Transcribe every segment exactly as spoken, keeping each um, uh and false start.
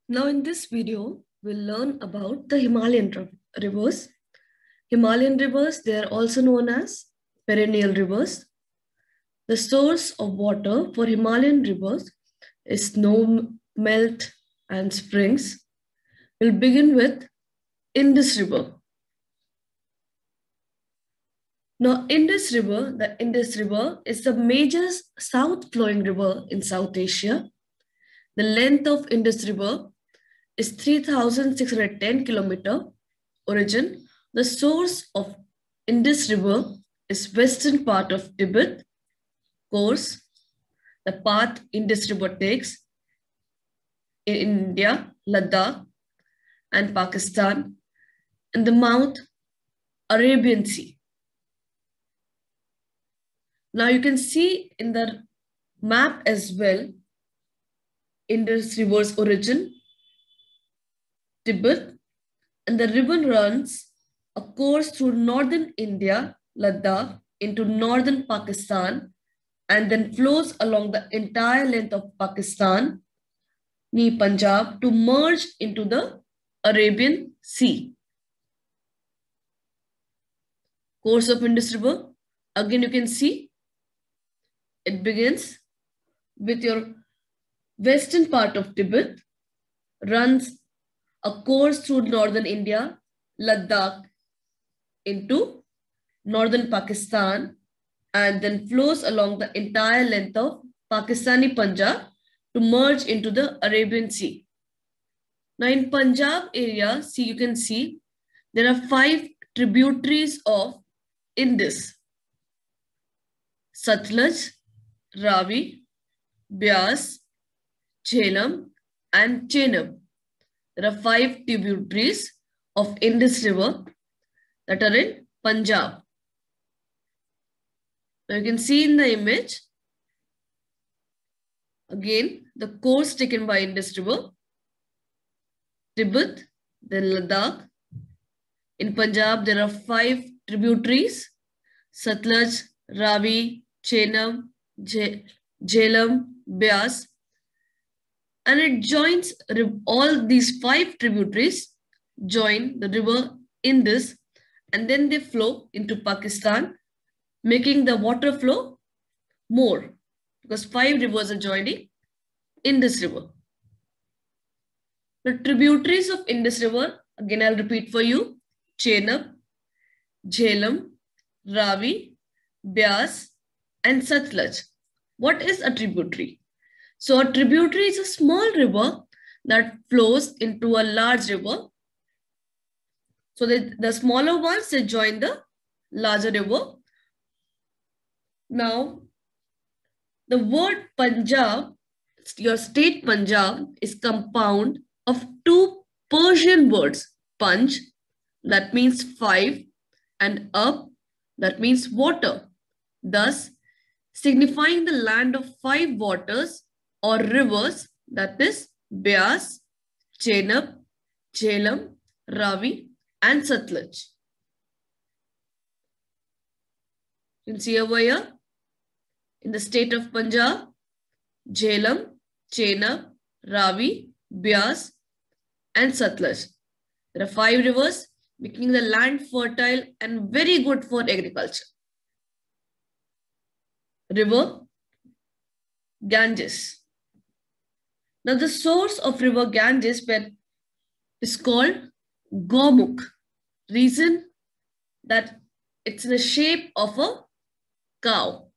Now in this video, we'll learn about the Himalayan rivers. Himalayan rivers, they are also known as perennial rivers. The source of water for Himalayan rivers is snow melt and springs. We'll begin with Indus River. Now Indus River, the Indus River is the major south flowing river in South Asia. The length of Indus River is three thousand six hundred ten kilometer. Origin, the source of Indus River is western part of Tibet. Course, the path Indus River takes in India, Ladakh and Pakistan, and the mouth Arabian Sea. Now you can see in the map as well Indus River's origin, Tibet, and the river runs a course through northern India, Ladakh, into northern Pakistan, and then flows along the entire length of Pakistan, near Punjab, to merge into the Arabian Sea. Course of Indus River, again you can see, it begins with your western part of Tibet, runs a course through northern India, Ladakh, into northern Pakistan, and then flows along the entire length of Pakistani Punjab to merge into the Arabian Sea. Now in Punjab area, see you can see there are five tributaries of Indus: Satluj, Ravi, Beas, Jhelum, and Chenab. There are five tributaries of Indus River that are in Punjab. Now you can see in the image, again, the course taken by Indus River, Tibet, then Ladakh. In Punjab, there are five tributaries: Satluj, Ravi, Chenab, Jhelum, Beas. And it joins, all these five tributaries join the river Indus, and then they flow into Pakistan, making the water flow more, because five rivers are joining Indus River. The tributaries of Indus River, again I'll repeat for you: Chenab, Jhelum, Ravi, Beas, and Satluj. What is a tributary? So a tributary is a small river that flows into a large river. So the, the smaller ones, they join the larger river. Now, the word Punjab, your state Punjab, is compound of two Persian words: Panj, that means five, and Ab, that means water, thus signifying the land of five waters or rivers, that is Beas, Chenab, Jhelum, Ravi, and Satluj. You can see over here, in the state of Punjab, Jhelum, Chenab, Ravi, Beas, and Satluj. There are five rivers, making the land fertile and very good for agriculture. River Ganges. Now the source of river Ganges is called Gomukh. Reason that it's in the shape of a cow.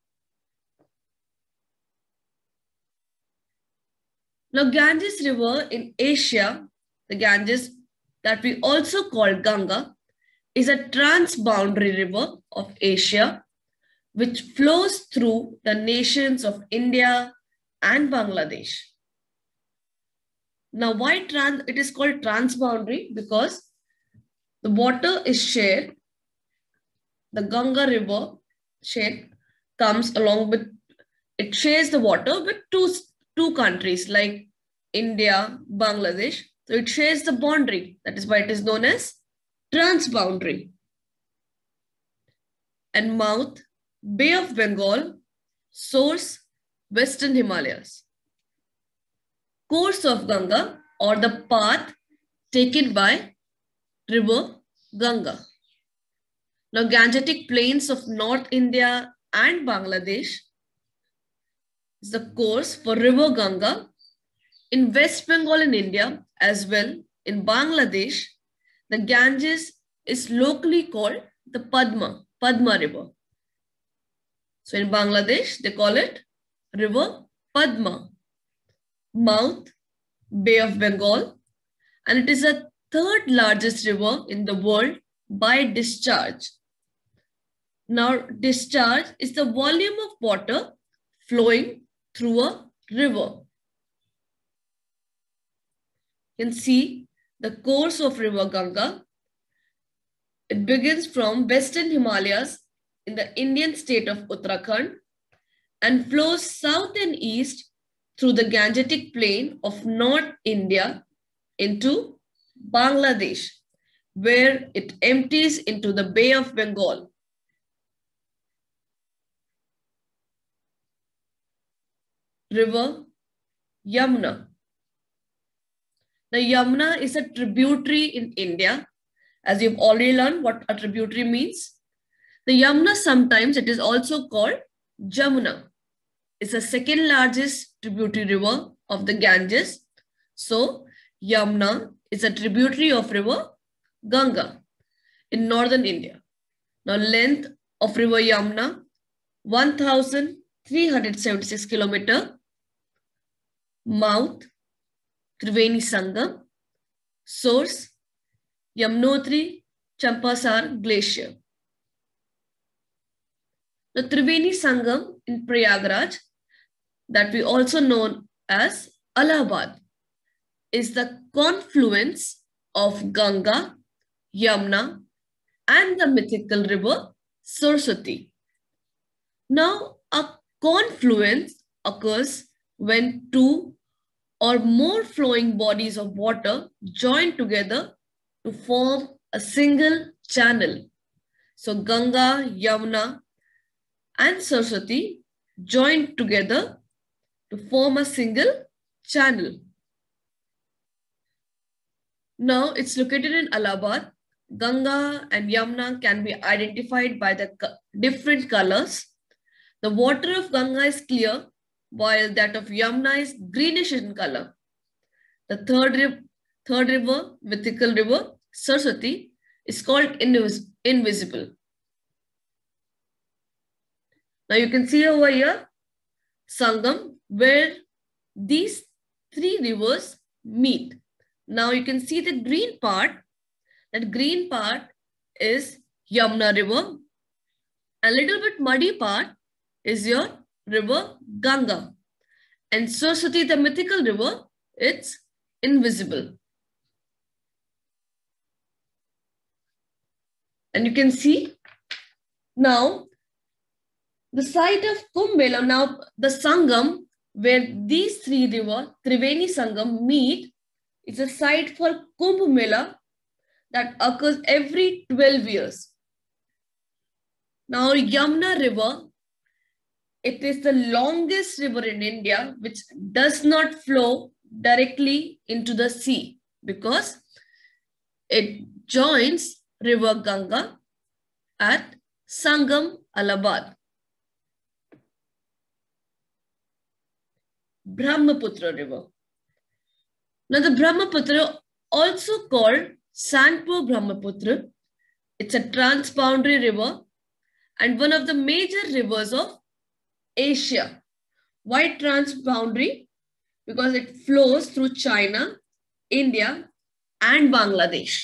Now Ganges River in Asia, the Ganges that we also call Ganga, is a transboundary river of Asia which flows through the nations of India and Bangladesh. Now why trans it is called transboundary? Because the water is shared, the Ganga River shared comes along with, it shares the water with two, two countries like India, Bangladesh. So it shares the boundary. That is why it is known as transboundary. And mouth, Bay of Bengal, source, Western Himalayas. Course of Ganga, or the path taken by river Ganga. Now, Gangetic Plains of North India and Bangladesh is the course for river Ganga. In West Bengal in India as well, in Bangladesh, the Ganges is locally called the Padma, Padma River. So in Bangladesh, they call it River Padma. Mouth, Bay of Bengal, and it is the third largest river in the world by discharge. Now, discharge is the volume of water flowing through a river. You can see the course of river Ganga. It begins from western Himalayas in the Indian state of Uttarakhand and flows south and east through the Gangetic Plain of North India into Bangladesh, where it empties into the Bay of Bengal. River Yamuna. The Yamuna is a tributary in India. As you've already learned what a tributary means. The Yamuna, sometimes it is also called Jamuna. It's the second largest tributary river of the Ganges. So Yamuna is a tributary of river Ganga in northern India. Now, length of river Yamuna, one thousand three hundred seventy-six kilometers. Mouth, Triveni Sangam. Source, Yamunotri Champasar Glacier. The Triveni Sangam in Prayagraj, that we also know as Allahabad, is the confluence of Ganga, Yamuna, and the mythical river Saraswati. Now, a confluence occurs when two or more flowing bodies of water join together to form a single channel. So Ganga, Yamuna, and Saraswati join together to form a single channel. Now it's located in Allahabad. Ganga and Yamuna can be identified by the different colors. The water of Ganga is clear, while that of Yamuna is greenish in color. The third, riv third river, mythical river, Saraswati, is called invis invisible. Now you can see over here, Sangam, where these three rivers meet. Now you can see the green part. That green part is Yamuna River. A little bit muddy part is your river Ganga. And Saraswati, the mythical river, it's invisible. And you can see now the site of Kumbh Mela, now the Sangam, where these three rivers, Triveni Sangam, meet, is a site for Kumbh Mela that occurs every twelve years. Now, Yamuna River, it is the longest river in India which does not flow directly into the sea because it joins river Ganga at Sangam, Allahabad. Brahmaputra River. Now the Brahmaputra, also called Sanpo Brahmaputra, it's a transboundary river and one of the major rivers of Asia. Why transboundary? Because it flows through China, India, and Bangladesh.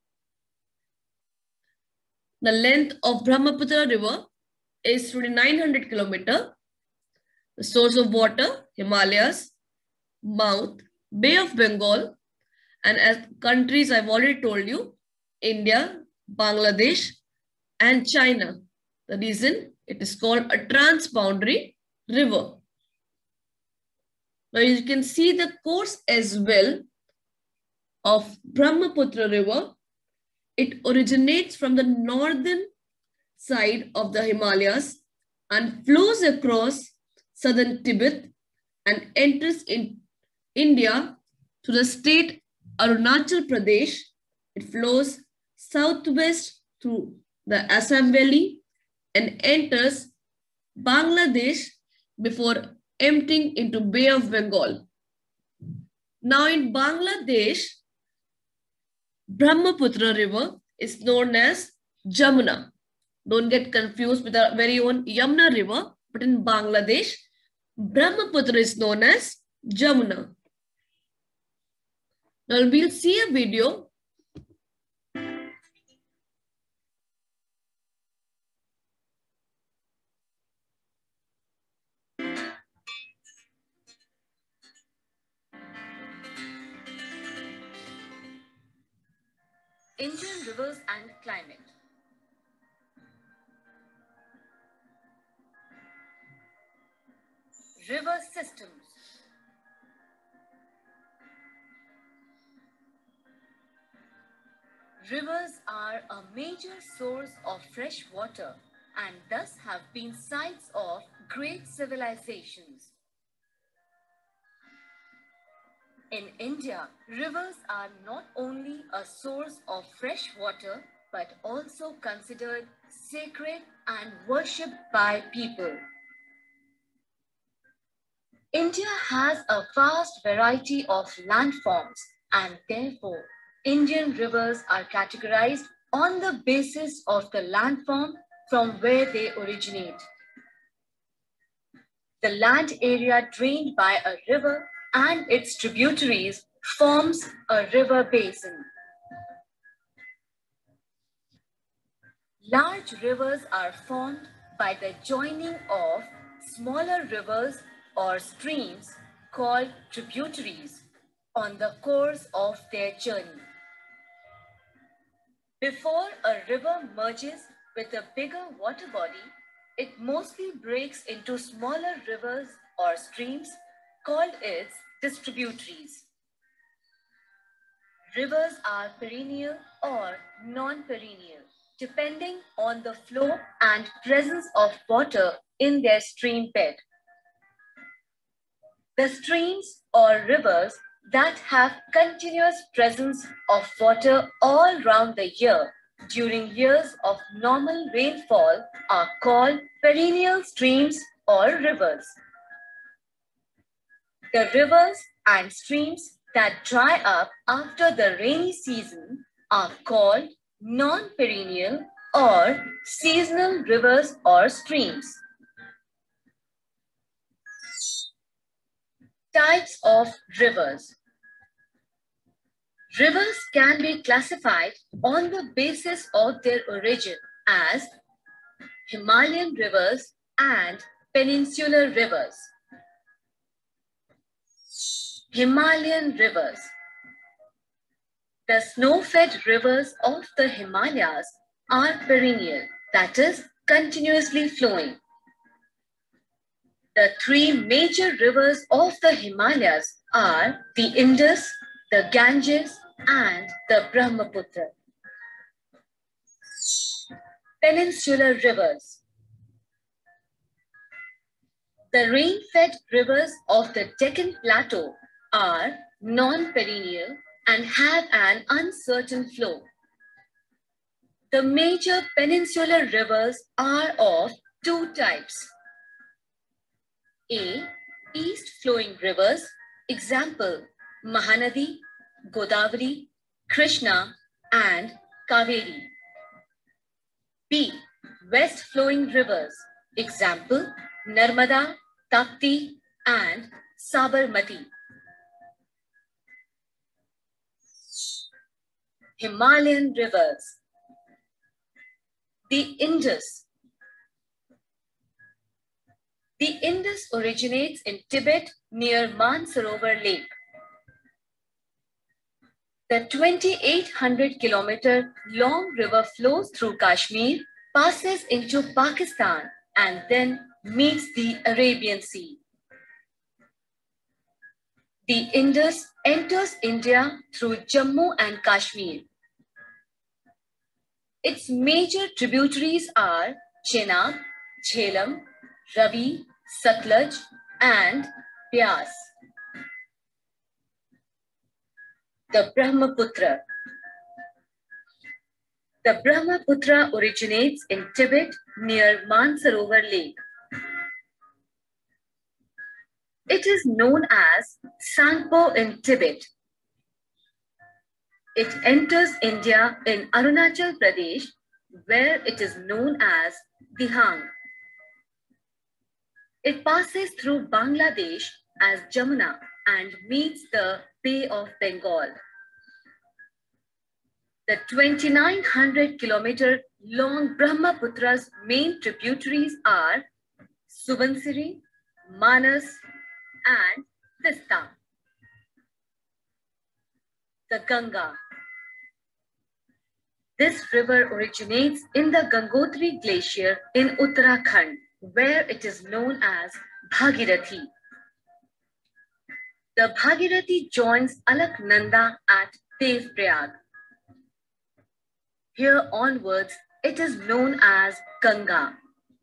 The length of Brahmaputra River is twenty-nine hundred kilometers. The source of water, Himalayas, mouth, Bay of Bengal, and as countries I've already told you, India, Bangladesh, and China. The reason it is called a transboundary river. Now you can see the course as well of Brahmaputra River. It originates from the northern side of the Himalayas and flows across southern Tibet and enters in India to the state Arunachal Pradesh. It flows southwest through the Assam Valley and enters Bangladesh before emptying into Bay of Bengal. Now in Bangladesh, Brahmaputra River is known as Jamuna. Don't get confused with our very own Yamuna River, but in Bangladesh, Brahmaputra is known as Jamuna. Now we'll see a video. Indian rivers and climate. River systems. Rivers are a major source of fresh water and thus have been sites of great civilizations. In India, rivers are not only a source of fresh water but also considered sacred and worshipped by people. India has a vast variety of landforms and therefore Indian rivers are categorized on the basis of the landform from where they originate. The land area drained by a river and its tributaries forms a river basin. Large rivers are formed by the joining of smaller rivers or streams called tributaries on the course of their journey. Before a river merges with a bigger water body, it mostly breaks into smaller rivers or streams called its distributaries. Rivers are perennial or non-perennial, depending on the flow and presence of water in their stream bed. The streams or rivers that have continuous presence of water all round the year during years of normal rainfall are called perennial streams or rivers. The rivers and streams that dry up after the rainy season are called non-perennial or seasonal rivers or streams. Types of rivers. Rivers can be classified on the basis of their origin as Himalayan rivers and peninsular rivers. Himalayan rivers. The snow-fed rivers of the Himalayas are perennial, that is, continuously flowing. The three major rivers of the Himalayas are the Indus, the Ganges, and the Brahmaputra. Peninsular rivers. The rain-fed rivers of the Deccan Plateau are non-perennial and have an uncertain flow. The major peninsular rivers are of two types. A. East-flowing rivers, example, Mahanadi, Godavari, Krishna, and Kaveri. B. West-flowing rivers, example, Narmada, Tapti, and Sabarmati. Himalayan rivers. The Indus. The Indus originates in Tibet near Mansarovar Lake. The twenty-eight hundred kilometer long river flows through Kashmir, passes into Pakistan, and then meets the Arabian Sea. The Indus enters India through Jammu and Kashmir. Its major tributaries are Chenab, Jhelum, Ravi, Satluj, and Beas. the Brahmaputra. The Brahmaputra originates in Tibet near Mansarovar Lake. It is known as Sangpo in Tibet. It enters India in Arunachal Pradesh, where it is known as Dihang. It passes through Bangladesh as Jamuna and meets the Bay of Bengal. The twenty-nine hundred kilometer long Brahmaputra's main tributaries are Subansiri, Manas, and Tista. The Ganga. This river originates in the Gangotri Glacier in Uttarakhand, where it is known as Bhagirathi. The Bhagirathi joins Alaknanda at Devprayag. Here onwards, it is known as Ganga.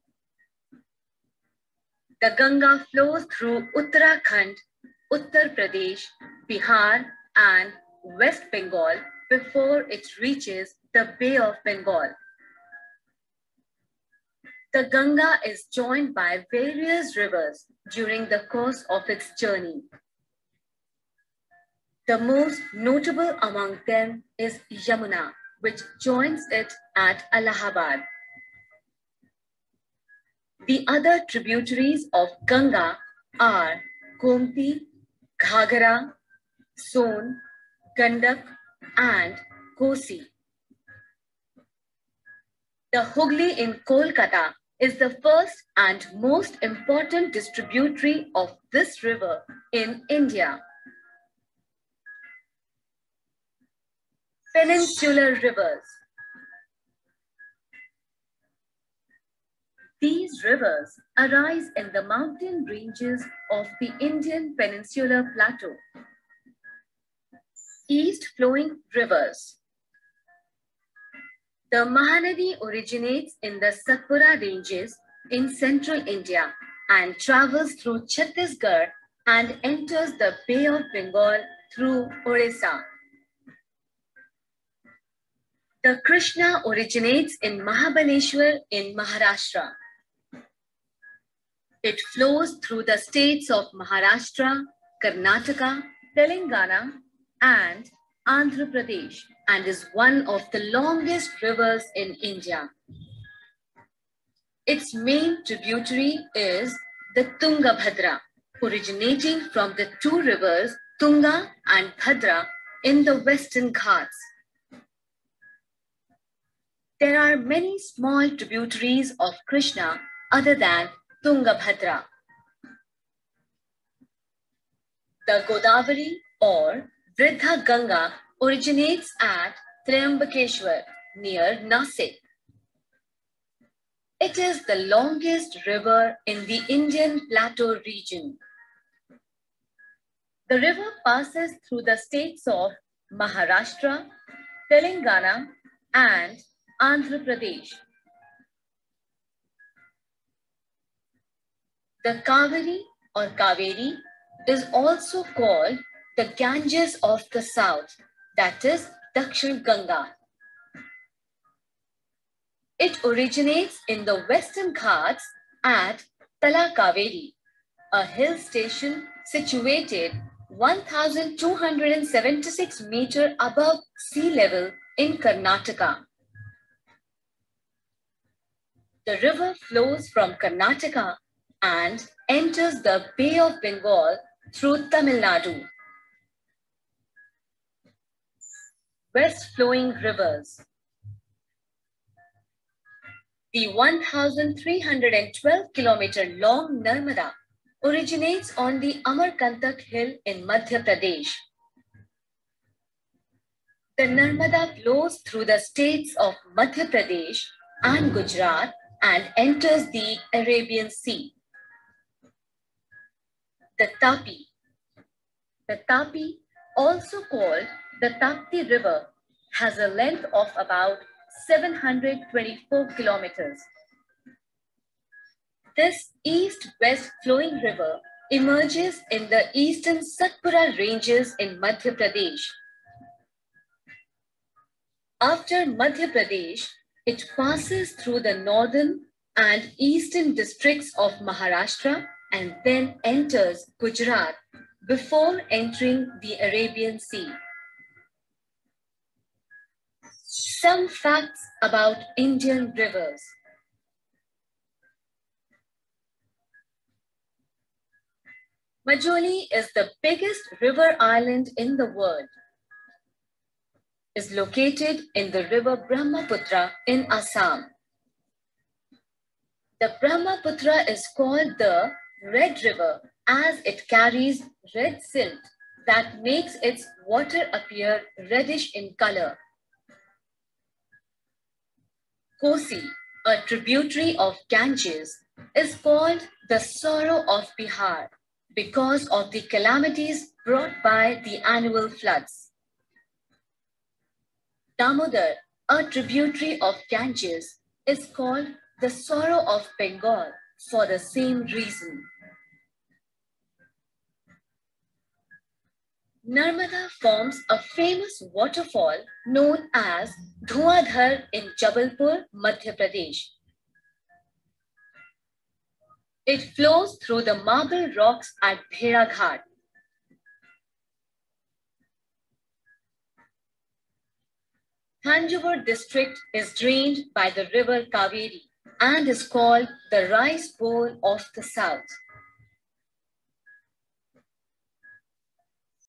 The Ganga flows through Uttarakhand, Uttar Pradesh, Bihar, and West Bengal before it reaches the Bay of Bengal. The Ganga is joined by various rivers during the course of its journey. The most notable among them is Yamuna, which joins it at Allahabad. The other tributaries of Ganga are Gomti, Ghaghara, Son, Gandak, and Kosi. The Hooghly in Kolkata is the first and most important distributary of this river in India. Peninsular rivers. These rivers arise in the mountain ranges of the Indian Peninsular Plateau. East-flowing rivers. The Mahanadi originates in the Satpura ranges in central India and travels through Chhattisgarh and enters the Bay of Bengal through Orissa. The Krishna originates in Mahabaleshwar in Maharashtra. It flows through the states of Maharashtra, Karnataka, Telangana, and Andhra Pradesh and is one of the longest rivers in India. Its main tributary is the Tungabhadra, originating from the two rivers Tunga and Bhadra in the Western Ghats. There are many small tributaries of Krishna other than Tungabhadra. The Godavari or Vridha Ganga originates at Triambakeshwar near Nasik. It is the longest river in the Indian Plateau region. The river passes through the states of Maharashtra, Telangana, and Andhra Pradesh. The Kaveri or Kaveri is also called the Ganges of the South, that is Dakshin Ganga. It originates in the Western Ghats at Talakaveri, a hill station situated one thousand two hundred seventy-six meters above sea level in Karnataka. The river flows from Karnataka and enters the Bay of Bengal through Tamil Nadu. West-flowing rivers. The one thousand three hundred twelve kilometer long Narmada originates on the Amarkantak hill in Madhya Pradesh. The Narmada flows through the states of Madhya Pradesh and Gujarat and enters the Arabian Sea. The Tapi. The Tapi, also called the Tapti River, has a length of about seven hundred twenty-four kilometers. This east-west flowing river emerges in the eastern Satpura ranges in Madhya Pradesh. After Madhya Pradesh, it passes through the northern and eastern districts of Maharashtra and then enters Gujarat before entering the Arabian Sea. Some facts about Indian rivers. Majuli is the biggest river island in the world. Is located in the river Brahmaputra in Assam. The Brahmaputra is called the Red River as it carries red silt that makes its water appear reddish in color. Kosi, a tributary of Ganges, is called the sorrow of Bihar because of the calamities brought by the annual floods. Damodar, a tributary of Ganges, is called the sorrow of Bengal for the same reason. Narmada forms a famous waterfall known as Dhuadhar in Jabalpur, Madhya Pradesh. It flows through the marble rocks at Bhedaghat. Thanjavur district is drained by the river Kaveri and is called the rice bowl of the south.